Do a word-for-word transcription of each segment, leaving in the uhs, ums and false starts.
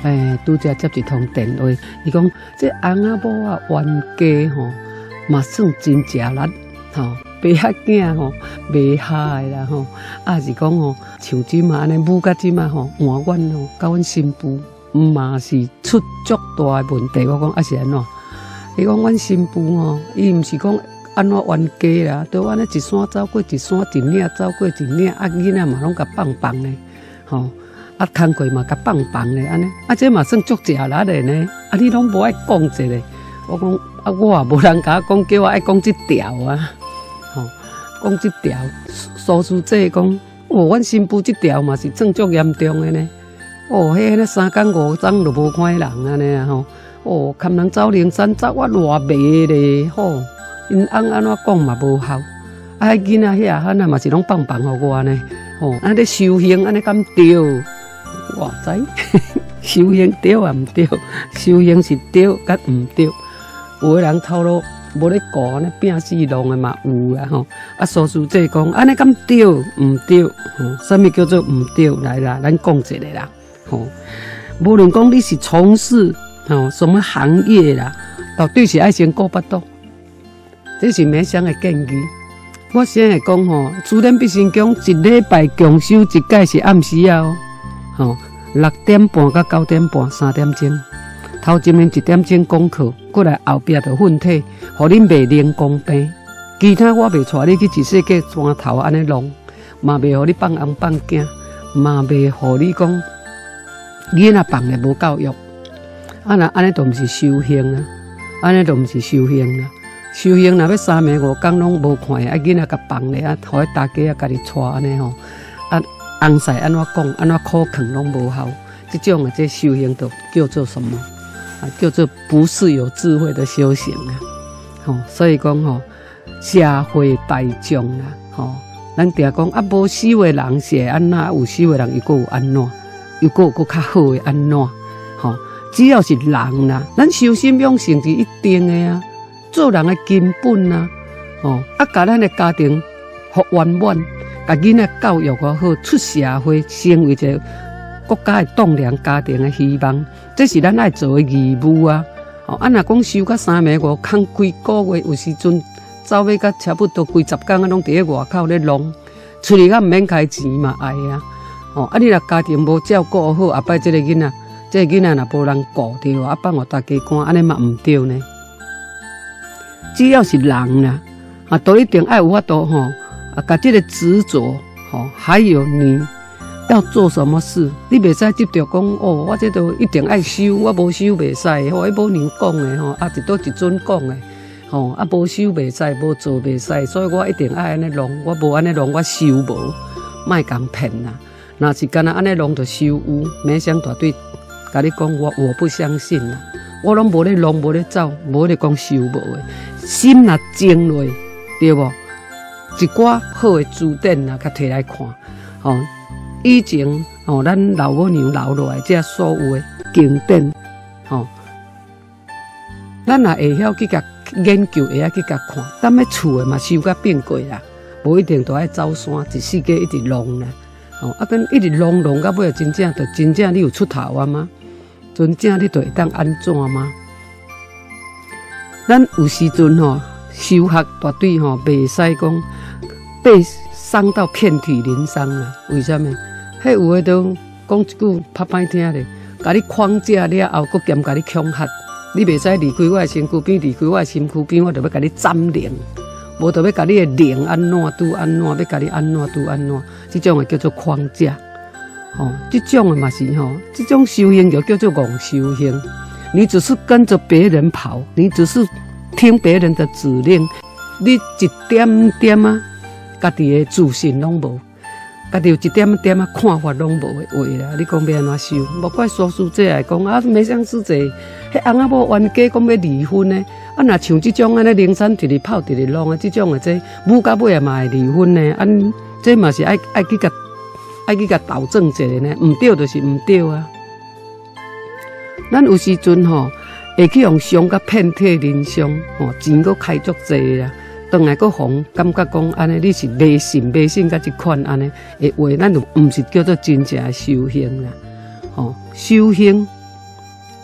诶，拄则接一通电话，伊讲这翁仔某啊冤家吼，嘛算真食力吼。爸仔囝吼袂下啦吼，啊是讲吼，像即嘛安尼母甲即嘛吼，换阮吼，甲阮新妇嘛是出足大诶问题。我讲啊是安怎？伊讲阮新妇吼，伊毋是讲安怎冤家啦，都安尼一山走过一山，一岭走过一岭，啊囡仔嘛拢甲放放咧，吼。啊，工课嘛，甲放放咧，安尼，啊，这嘛算足食力的呢。啊，你拢无爱讲一个，我讲啊，我也无人甲我讲，叫我爱讲即条啊，吼、哦，讲即条，苏师姐讲，哦，阮新妇即条嘛是算足严重的呢。哦，迄那三工五钟都无看人安尼啊吼，哦，堪人走灵山走我偌迷咧，吼、哦，因翁安怎讲嘛无效，啊，囡仔遐汉啊嘛是拢放放互我呢，吼、哦，啊，咧修行安尼敢对？我知修行对啊毋对，修行是对甲毋对，有的人头路无咧顾，安尼拼死弄的嘛有啦吼。啊，苏师姐讲安尼敢对毋对？吼，什么叫做毋对？来啦，咱讲一个啦。吼，无论讲你是从事吼什么行业啦，到底是爱先顾巴肚，这是每项的建议。我先会讲吼，自然必成功，一礼拜共修一届是暗时啊哦。吼，六点半到九点半，三点钟。头前面一点钟功课，过来后壁就训体，互恁袂零公病。其他我袂带你去一世界山头安尼弄，嘛袂互你放翁放囝，嘛袂互你讲囡仔放咧无教育。啊那安尼都毋是修行啊，安尼都毋是修行啦。修行若要三暝五工拢无看，啊囡仔甲放咧啊，互迄大家啊家己带安尼吼，啊。翁婿安怎讲，安怎苦劝拢无效，这种的这修行都叫做什么？啊，叫做不是有智慧的修行啊！吼、哦，所以讲吼、哦，社会大众啦，吼、哦，咱定讲啊，无修的人是安怎，有修的人伊个有安怎，又个有个较好的安怎？吼、哦，只要是人啦，咱修心养性是一定的啊，做人的根本啊，哦，啊，甲咱的家庭互圆满。甲囡仔教育好，出社会成为一个国家的栋梁，家庭的希望，这是咱爱做的义务啊！哦，啊，若讲休到三暝五空几个月，有时阵走尾到差不多几十工啊，拢伫咧外口咧弄，出去较毋免开钱嘛，爱啊！哦，啊，你若家庭无照顾好，后摆这个囡仔，这个囡仔若无人顾着，啊，放互大家看，安尼嘛毋对呢。只要是人啦，啊，都一定爱有法度吼。啊，甲这个执着，吼，还有你要做什么事，你袂使执着讲哦，我这都一定爱修，我无修袂使，吼，迄无人讲的吼，啊，一倒一尊讲的，吼，啊，无修袂使，无做袂使，所以我一定爱安尼弄，我无安尼弄，我修无，莫共骗啦。若是干那安尼弄就修有，没想大对，甲你讲我我不相信啦，我拢无咧弄，无咧走，无咧讲修无的，心若静落，对无？一寡好的字典啊，甲摕来看，吼、哦，以前吼、哦，咱老母娘留落来这所有的经典，吼、哦，咱也会晓去甲研究，会晓去甲看，咱要厝的嘛修甲变过啦，无一定都爱走山，一世界一直弄啦，吼、哦，啊，跟一直弄弄到尾，真正就真正你有出头啊吗？真正你就会当安怎吗？咱有时阵吼。修学绝对吼，袂使讲被伤到遍体鳞伤啦。为什么？迄有诶都讲一句较歹听咧，甲你框架了后，佫兼甲你恐吓，你袂使离开我诶身躯边，离开我诶身躯边，我就要甲你占领，无就要甲你诶灵安怎拄安怎，要甲你安怎拄安怎，这种诶叫做框架。吼、哦，这种诶嘛是吼，这种修行就叫做戆修行。你只是跟着别人跑，你只是。听别人的指令，你一点点啊，家己的自信拢无，家己有一点点啊看法拢无的话啦。你讲要安怎修？莫怪苏师姐来讲啊，没像师姐，迄翁仔某冤家讲要离婚呢。啊，若像这种安尼零散直直跑直直弄啊，这种的这母甲尾也嘛会离婚呢。啊，这嘛是爱爱去甲爱去甲导正一下呢，唔对就是唔对啊。咱有时阵吼。会去用伤甲遍体鳞伤，吼钱阁开足济啦，当来阁红，感觉讲安尼你是迷信迷信甲一款安尼的话，咱就毋是叫做真正的修行啦。吼、哦，修行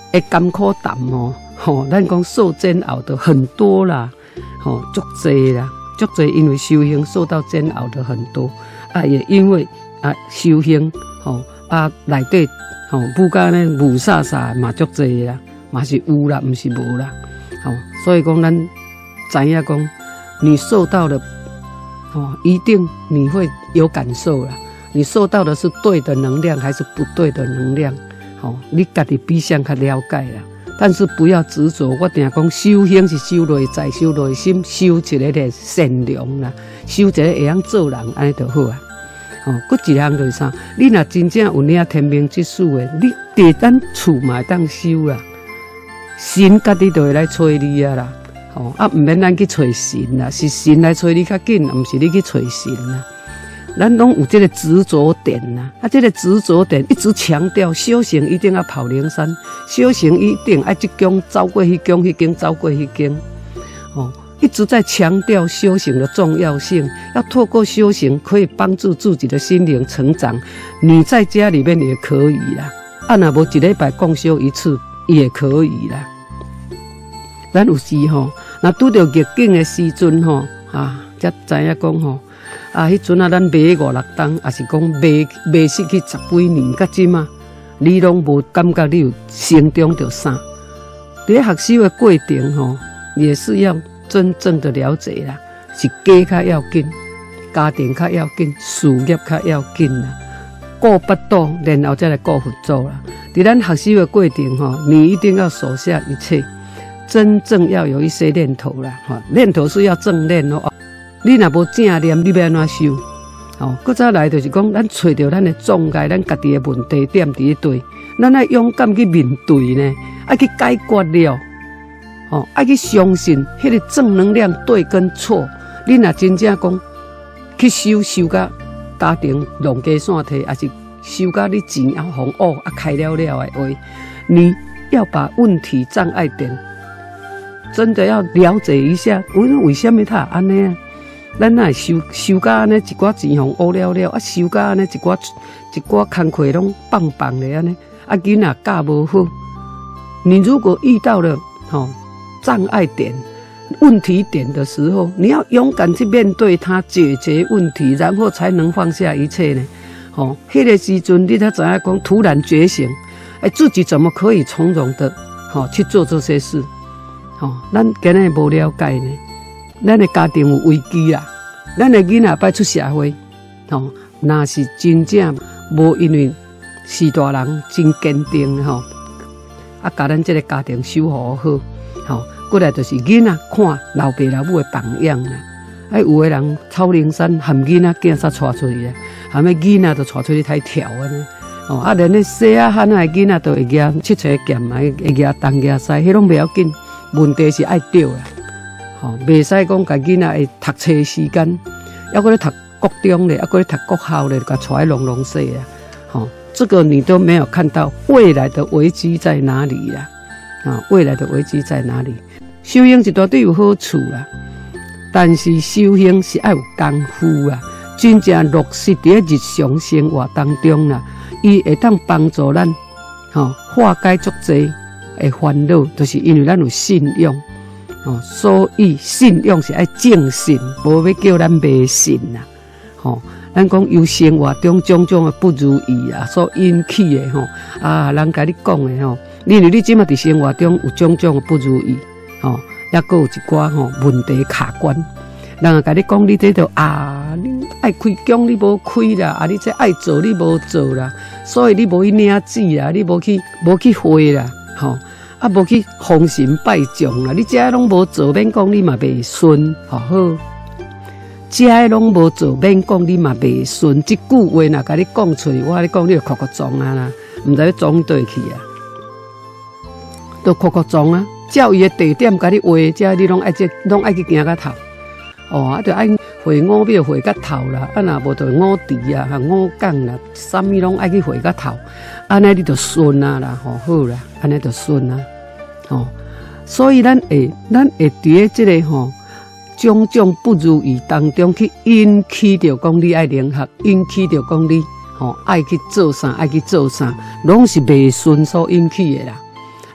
会甘苦淡哦，吼，咱讲受煎熬的很多啦，吼，足济啦，足济，因为修行受到煎熬的很多啊，也因为啊修行，吼啊内底吼不甲呢雾煞煞嘛足济啦，嘛是有啦，毋是无啦，吼，所以讲咱知影讲，你受到的，哦，一定你会有感受啦。你受到的是对的能量还是不对的能量？哦，你家己比上较了解啦。但是不要执着，我定讲修行是修内在、修内心、修一个的善良啦，修一个会晓做人，安尼就好啊。哦，佫一项就是啥？你若真正有领天命之事的，你伫咱厝嘛会当修啦，神家己就会来找你啊啦。哦，啊，毋免咱去找神啦，是神来找你较紧，毋是你去找神啦。咱拢有这个执着点呐，啊，这个执着点一直强调修行一定要跑灵山，修行一定要这间走过迄间，迄间走过迄间，哦，一直在强调修行的重要性，要透过修行可以帮助自己的心灵成长。你在家里面也可以啦，啊，若无一礼拜共修一次也可以啦。咱有时吼，若拄着逆境的时阵吼，啊，才知影讲吼。啊，迄阵啊，咱卖五六档，也是讲卖卖失去十几年，甲即嘛，你拢无感觉你有成长着啥？伫学习的过程吼，也是要真正的了解啦，是家较要紧，家庭较要紧，事业较要紧啦，顾巴肚，然后再来顾佛祖啦。伫咱学习的过程吼，你一定要舍下一切，真正要有一些念头啦，哈，念头是要正念哦。你若无正念，你要安怎修？哦，搁再来就是讲，咱找到咱的障碍，咱家己的问题点伫对，咱要勇敢去面对呢，爱去解决了，哦，爱去相信迄个正能量对跟错。你若真正讲去修修甲家庭弄家散体，还是修甲你钱啊红哦啊开了了的话，你要把问题障碍点真的要了解一下，为为什么他安尼啊？咱若修修甲安尼一寡钱红乌了了，啊修甲安尼一寡一寡工课拢棒棒的安尼，啊囡仔教无好。你如果遇到了哦障碍点、问题点的时候，你要勇敢去面对它，解决问题，然后才能放下一切呢。哦，迄个时阵你才知影讲，突然觉醒，哎，自己怎么可以从容的哦去做这些事？哦，咱今日无了解呢。咱的家庭有危机啦，咱的囡仔摆出社会，吼，若是真正无因为是大人真坚定吼，啊，甲咱这个家庭守护好，吼，过来就是囡仔看老爸老母的榜样啦。啊，有的人草灵山含囡仔囝煞带出去啊，含个囡仔都带出去太跳啊呢，哦，啊，连那细啊汉啊囡仔都会举七彩剑啊，会举东举西，迄拢不要紧，问题是爱对啦。吼，袂使讲家囡仔会读册时间，要搁咧读国中咧，要搁咧读国校咧，甲带拢拢细啊！吼，这个你都没有看到未来的危机在哪里啦？啊，未来的危机在哪里？修行一大堆有好处啦，但是修行是要有功夫啊，真正落实伫日常生活当中啦，伊会当帮助咱，吼，化解足济的烦恼，就是因为咱有信用。哦，所以信用是爱正信，无要叫咱迷信啦。吼，咱讲由生活中种种的不如意啊，所引起的吼啊，人甲你讲的吼，因为你即马伫生活中有种种的不如意，吼，也搁有一寡吼问题卡关，人啊甲你讲你这都啊，你爱开工你无开啦，啊你这爱做你无做啦，所以你无去领旨啦，你无去无去会啦，吼。啊，无去奉神拜将啦！你遮拢无做，免讲你嘛袂顺，好好。遮拢无做，免讲你嘛袂顺。即句话若甲你讲出去，我甲你讲，你就哭哭撞啊啦，毋知要撞对去啊，都哭哭撞啊！照伊的地点甲你画，遮你拢爱即拢爱去行到头。哦，啊，着爱会五庙会到头啦，啊，若无着五池啊、哈五港啦，啥物拢爱去会到头，安尼你就顺啊啦，吼好啦，安尼就顺啊，吼。所以咱会，咱会伫咧即个吼种种不如意当中去引起着讲你爱灵学，引起着讲你吼爱去做啥，爱去做啥，拢是袂顺所引起的啦。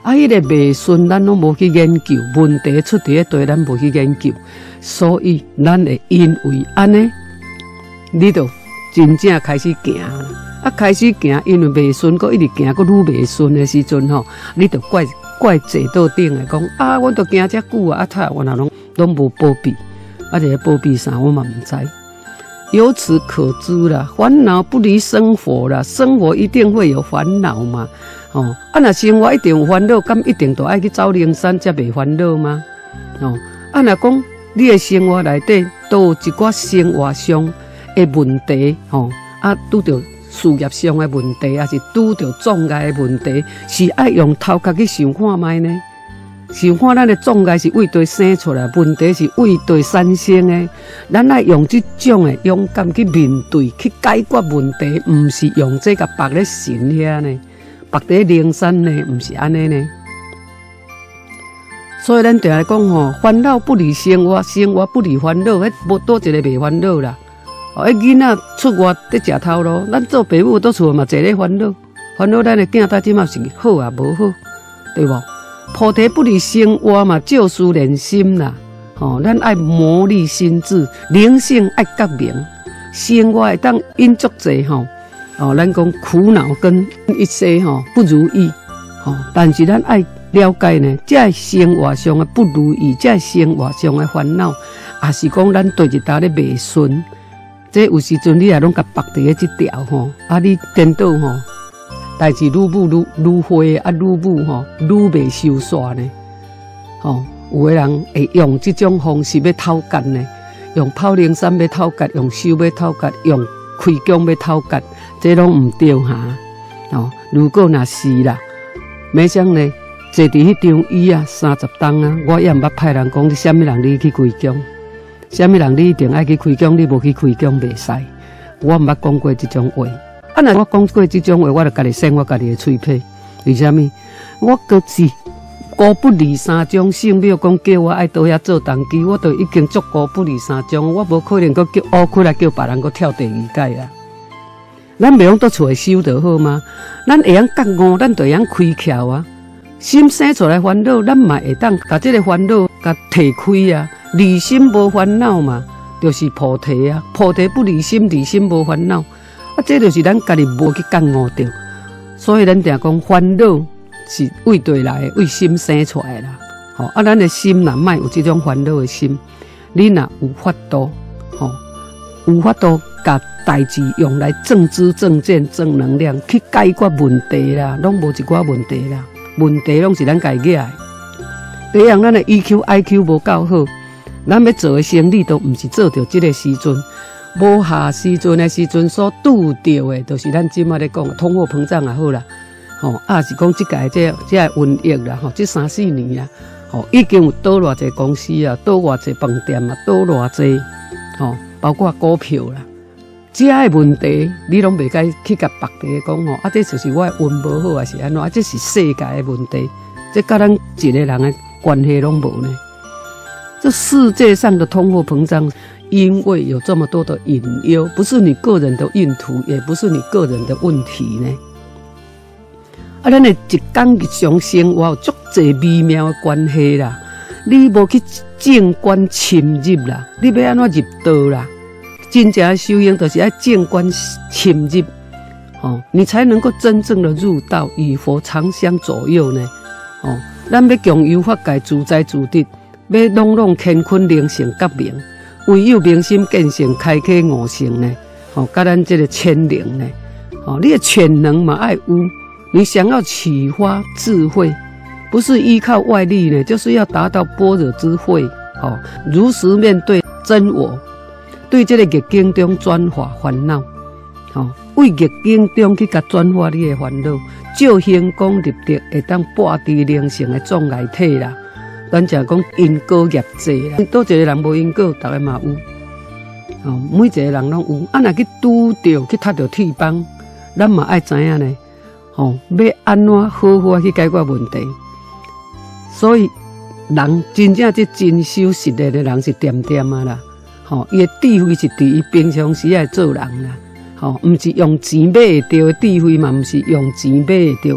啊，迄个未顺，咱拢无去研究，问题出伫咧地，咱无去研究，所以咱会因为安尼，你就真正开始行啦。啊，开始行，因为未顺，搁一直行，搁愈未顺的时阵吼，你就怪怪坐到顶的讲啊，我都行遮久啊，啊，他我哪拢拢无保庇，啊，这个保庇啥，我嘛唔知。由此可知啦，烦恼不离生活啦，生活一定会有烦恼嘛。哦，啊，若生活一定有烦恼，咁一定都爱去走灵山才袂烦恼吗？哦，啊，若讲你的生活内底都有一寡生活上的问题，吼、哦，啊，拄着事业上的问题，还是拄着障碍的问题，是爱用头壳去想看卖呢？想看咱的障碍是为对生出来，问题是为对产生的。咱爱用这种的勇敢去面对，去解决问题，唔是用这个绑咧神遐呢，绑在灵山呢，唔是安尼呢。所以咱常来讲吼，烦恼不离生活，生活不离烦恼，迄无多一个袂烦恼啦。哦，迄囡仔出外在食头路，咱做父母倒厝嘛，坐咧烦恼，烦恼咱的囝仔即马是好啊，无好，对无？菩提不离生活嘛，照事练心啦。吼、哦，咱爱磨砺心智，灵性爱革命，生活会当因足济吼。哦，咱讲苦恼跟一些吼、哦、不如意，吼、哦，但是咱爱了解呢，这生活上的不如意，这生活上的烦恼，也是讲咱对一搭咧未顺。这有时阵你也拢甲绑伫咧即条吼，啊，你颠倒吼。代志愈舞愈愈花，啊愈舞吼愈袂收煞呢。吼，有个人会用这种方式要偷奸呢，用跑灵山要偷奸，用修要偷奸，用开工要偷奸，这拢唔对哈。哦，如果若是啦，没想呢，坐伫迄张椅啊，三十档啊，我也毋捌派人讲你什么人你去开工，什么人你一定爱去开工，你无去开工袂使。我毋捌讲过这种话。啊！若我讲过这种话，我就家己生我家己的嘴皮。为什么？我个是孤不离三种性，比如讲叫我爱倒遐做动机，我都已经足孤不离三种，我无可能搁叫乌开来叫别人搁跳第二届啦。咱袂用倒厝会修得好吗？咱会晓觉悟，咱就会晓开窍啊。心生出来烦恼，咱嘛会当把这个烦恼甲提开啊。离心无烦恼嘛，就是菩提啊。菩提不离心，离心无烦恼。啊，这就是咱家己无去觉悟着，所以咱常讲烦恼是为对来的，为心生出来啦。吼、哦，啊，咱的心若莫有这种烦恼的心，你若有法度，吼、哦，有法度把代志用来正知正见正能量去解决问题啦，拢无一寡问题啦，问题拢是咱家己的。第一样，咱的 E Q、I Q 无够好，咱要做的生理都毋是做着这个时阵。无下时阵的时阵所拄到的，就是咱即马咧讲通货膨胀也好啦，吼、哦，啊是讲即届这这瘟疫啦，吼，这三四年啦，吼，已经有倒偌济公司啊，倒偌济饭店啊，倒偌济，吼，包括股票啦，这个问题你拢袂该去甲别个讲吼，啊，这就是我运无好还是安怎？啊，这是世界的问题，这甲咱一个人的关系拢无呢。这世界上的通货膨胀。因为有这么多的隐忧，不是你个人的印图，也不是你个人的问题呢。啊，咱的一天日常生活有足济微妙的关系啦。你无去正观深入啦，你要安怎入道啦？真正的修行就是要正观深入，哦，你才能够真正的入道，与佛长相左右呢。哦，咱要强游法界自在自得，要朗朗乾坤灵性革命。唯有明心见性，开启悟性呢，吼、哦，甲咱这个潜能呢，哦，你的潜能嘛爱有，你想要启发智慧，不是依靠外力呢，就是要达到般若之慧，哦，如实面对真我，对这个逆境中转化烦恼，哦，为逆境中去甲转化你的烦恼，照星光入地，会当拔除灵性的障碍体啦。咱讲讲因果业债啦，多一个人无因果，大家嘛有。哦，每一个人拢有。啊，若去拄到去踢到铁棒，咱嘛爱知影呢。哦，要安怎好好去解决问题？所以人真正这真修实力的人是点点啊啦。吼，伊的智慧是伫伊平常时爱做人啦。吼，毋是用钱买会到的智慧嘛，毋是用钱买会到。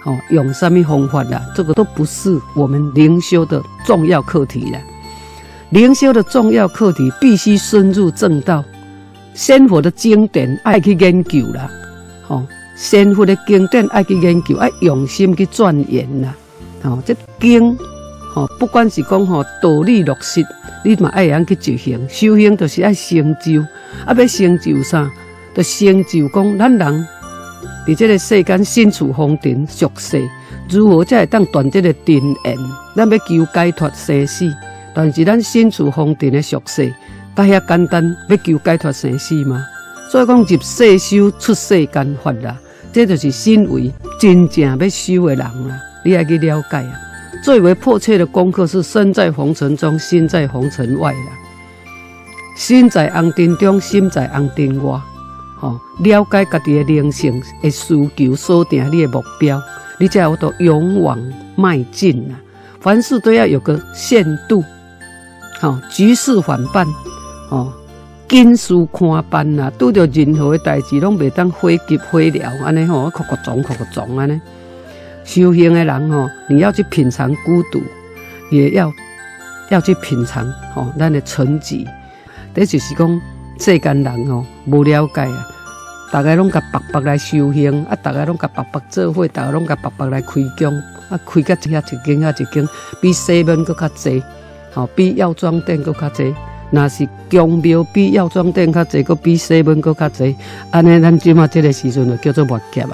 哦，用什么方法啦？这个都不是我们灵修的重要课题啦。灵修的重要课题必须深入正道，仙佛的经典爱去研究啦。哦，仙佛的经典爱去研究，爱用心去钻研啦。哦，这经，哦，不管是讲吼道理落实，你嘛爱样去执行。修行就是爱成就，啊，要成就啥？就成就讲咱人。伫这个世间身处红尘俗世，如何才会当断这个尘缘？咱要求解脱生死，但是咱身处红尘的俗世，甲遐简单，要求解脱生死吗？所以讲入世修，出世间法啦，这就是身为真正要修的人啦，你爱去了解啊。最为迫切的功课是身在红尘中，心在红尘外啦。心在红尘中，心在红尘外。哦，了解家己的灵性的需求，锁定你的目标，你才有得勇往迈进啊！凡事都要有个限度，哦，局势反办，哦，紧事看办啦，拄着任何的代志，拢袂当火急火燎，安尼吼，哭哭撞哭哭撞安尼。修行的人吼，你要去品尝孤独，也要要去品尝吼咱的沉寂。这就是讲世间人吼无了解啊。大家拢甲白白来修行，啊！大家拢甲白白做伙，大家拢甲白白来开工，啊！开甲一下一间啊一间，比西门搁较济，吼、哦，比药妆店搁较济。若是宫庙比药妆店较济，搁比西门搁较济，安尼咱即马这个时阵就叫做末劫啊！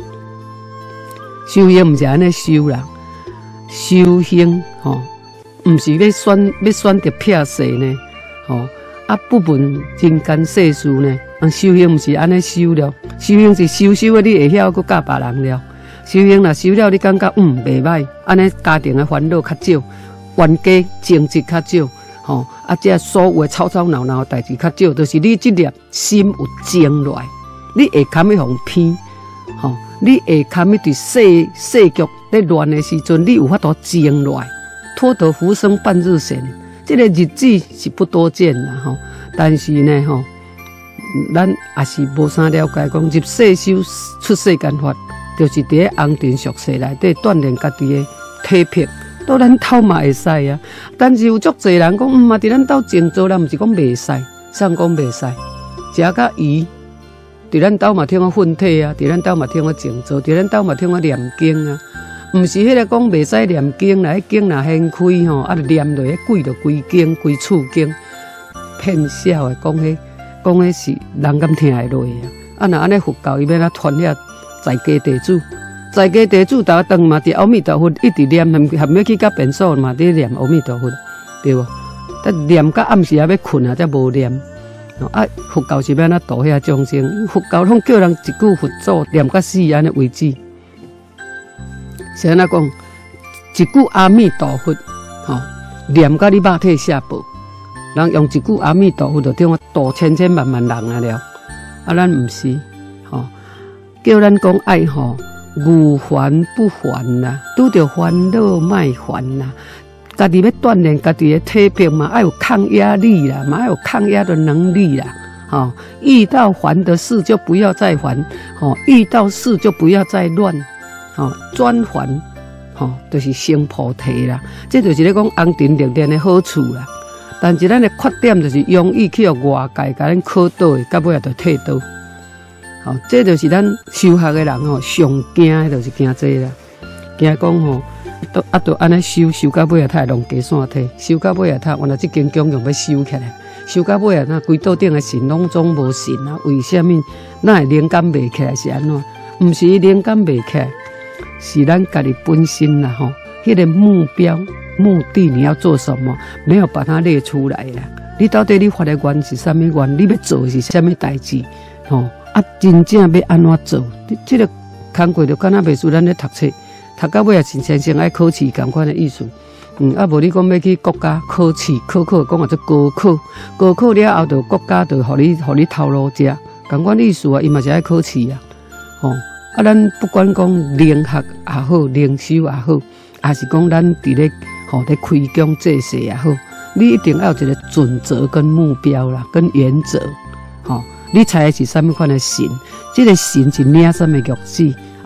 修行毋是安尼修啦，修行吼，毋、哦、是要选要选择撇势呢，吼、哦。啊，不问人间世事呢？啊，修行毋是安尼修了，修行是修修的，你会晓去教别人了。修行若修了，你感觉嗯袂歹，安尼家庭的烦恼较少，冤家争执较少，吼、哦、啊，这所有的吵吵闹闹的代志较少，就是你这粒心有静落来，你会堪去互偏，吼、哦，你会堪去伫世世局咧乱的时阵，你有法度静落来，脱得浮生半日闲。这个日子是不多见啦，吼，但是呢，吼，咱也是无啥了解，讲入世修出世间法，就是伫咧红尘俗世内底锻炼家己的体魄，到咱头嘛会使啊。但是有足侪人讲，嗯嘛，伫咱兜静坐，咱毋是讲袂使，啥讲袂使，食甲鱼，伫咱兜嘛听我训体啊，伫咱兜嘛听我静坐，伫咱兜嘛听我念经啊。毋是迄个讲袂使念经啦，迄经若掀开吼，啊，就念落去跪着规经规处经，骗笑的讲迄讲迄是人敢听会落啊？啊，若安尼佛教伊要哪传遐在家地主，在家地主逐顿嘛伫阿弥陀佛一直念，含含要去甲便所嘛伫念阿弥陀佛，对无？但念到暗时也要困啊，才无念。啊，佛教是要哪度遐众生？佛教拢叫人一句佛祖念到死安尼为止。是安怎讲？一句阿弥陀佛，吼、哦，念到你肉体下报，人用一句阿弥陀佛就听我度千千万万人啊了。啊，咱毋是，吼、哦，叫咱讲爱吼，无烦不烦啦，拄着烦恼莫烦啦。家己要锻炼家己的体魄嘛，爱有抗压力啦，嘛爱有抗压的能力啦。吼、哦，遇到烦的事就不要再烦，吼、哦，遇到事就不要再乱。哦，转还，吼、哦，就是成菩提啦。这就是咧讲红尘历练的好处啦。但是咱的缺点就是容易去互外界甲咱考倒的，到尾也就退倒。吼、哦，这就是咱修学的人吼上惊的，就是惊这啦。惊讲吼，都啊都安尼修修到尾啊，他弄鸡散体，修到尾啊，他原来这间供用要修起来，修到尾啊，那规道顶的神拢总无神啊。为什么？那会灵感袂起来是安怎？毋是灵感袂起来。是咱家己本身啦，吼，迄个目标、目的你要做什么，没有把它列出来啦。你到底你发的愿是啥物愿？你要做的是啥物代志？吼啊，真正要安怎做？这个工课就敢若袂输咱咧读册，读到尾也是先先爱考试共款的意思。嗯，啊无你讲要去国家考试，考考讲啊做高考，高考了后就国家就互你互你头路食，共款意思啊，伊嘛是爱考试啊，吼。啊，咱不管讲灵学也好，灵修也好，还是讲咱伫咧吼咧开工做事也好，你一定要有一个准则跟目标啦，跟原则，吼、哦，你猜的是什么款的神？这个神是领什么玉子？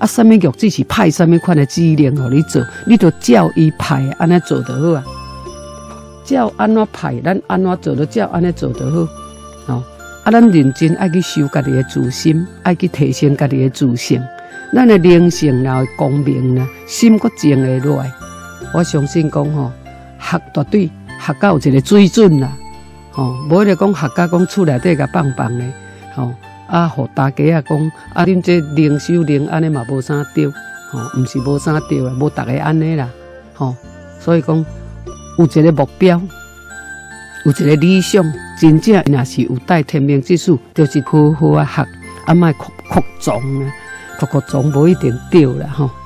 啊，什么玉子是派什么款的指令互你做，你就照伊派安尼做就好啊。照安怎派，咱安怎做就照安尼做就好。哦，啊，咱认真爱去修家己的自心，爱去提升家己的自信。咱的灵性然后光明呢，心搁静会落来。我相信讲吼，学绝对学到有一个水准啦。吼，无咧讲学甲讲厝内底甲棒棒咧，吼啊，互大家啊讲啊，恁这灵修灵安尼嘛无啥对，吼，毋是无啥对啦，无逐个安尼啦，吼，所以讲有一个目标，有一个理想，真正若是有带天命之术，就是好好啊学，啊莫扩扩张啊，扩扩张无一定对啦，吼。